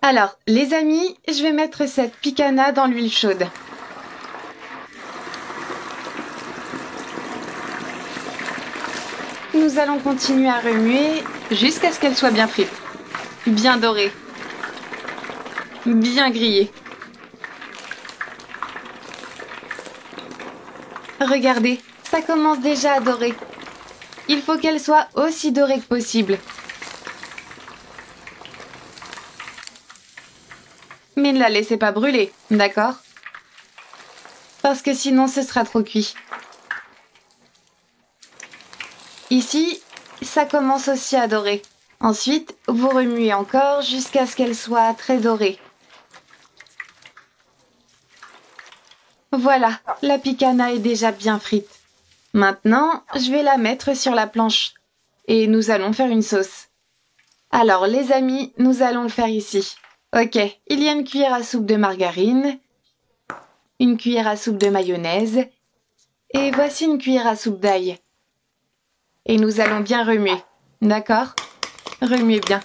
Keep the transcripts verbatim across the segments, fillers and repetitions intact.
Alors, les amis, je vais mettre cette picanha dans l'huile chaude. Nous allons continuer à remuer jusqu'à ce qu'elle soit bien frite, bien dorée, bien grillée. Regardez, ça commence déjà à dorer. Il faut qu'elle soit aussi dorée que possible. Mais ne la laissez pas brûler, d'accord? Parce que sinon ce sera trop cuit. Ici, ça commence aussi à dorer. Ensuite, vous remuez encore jusqu'à ce qu'elle soit très dorée. Voilà, la picanha est déjà bien frite. Maintenant, je vais la mettre sur la planche. Et nous allons faire une sauce. Alors les amis, nous allons le faire ici. Ok, il y a une cuillère à soupe de margarine, une cuillère à soupe de mayonnaise, et voici une cuillère à soupe d'ail. Et nous allons bien remuer, d'accord? Remuez bien.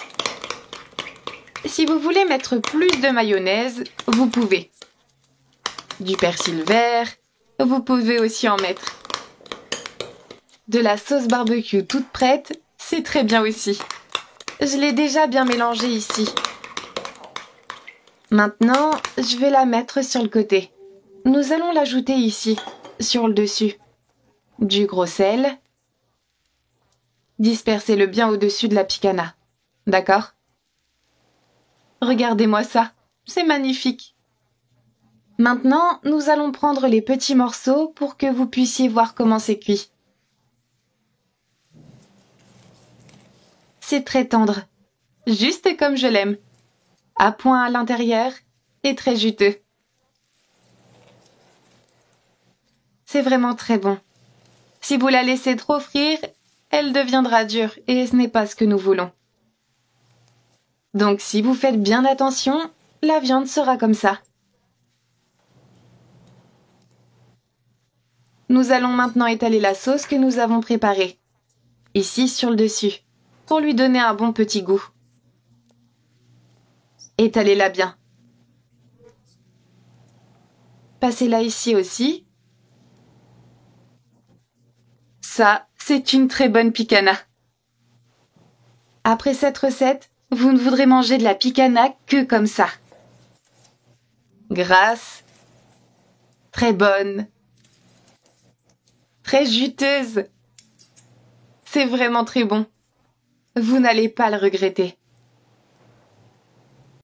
Si vous voulez mettre plus de mayonnaise, vous pouvez. Du persil vert, vous pouvez aussi en mettre. De la sauce barbecue toute prête, c'est très bien aussi. Je l'ai déjà bien mélangée ici. Maintenant, je vais la mettre sur le côté. Nous allons l'ajouter ici, sur le dessus. Du gros sel. Dispersez-le bien au-dessus de la picanha. D'accord? Regardez-moi ça, c'est magnifique. Maintenant, nous allons prendre les petits morceaux pour que vous puissiez voir comment c'est cuit. C'est très tendre, juste comme je l'aime. À point à l'intérieur et très juteux. C'est vraiment très bon. Si vous la laissez trop frire, elle deviendra dure et ce n'est pas ce que nous voulons. Donc si vous faites bien attention, la viande sera comme ça. Nous allons maintenant étaler la sauce que nous avons préparée, ici sur le dessus, pour lui donner un bon petit goût. Étalez-la bien. Passez-la ici aussi. Ça, c'est une très bonne picanha. Après cette recette, vous ne voudrez manger de la picanha que comme ça. Grasse, très bonne, très juteuse. C'est vraiment très bon. Vous n'allez pas le regretter.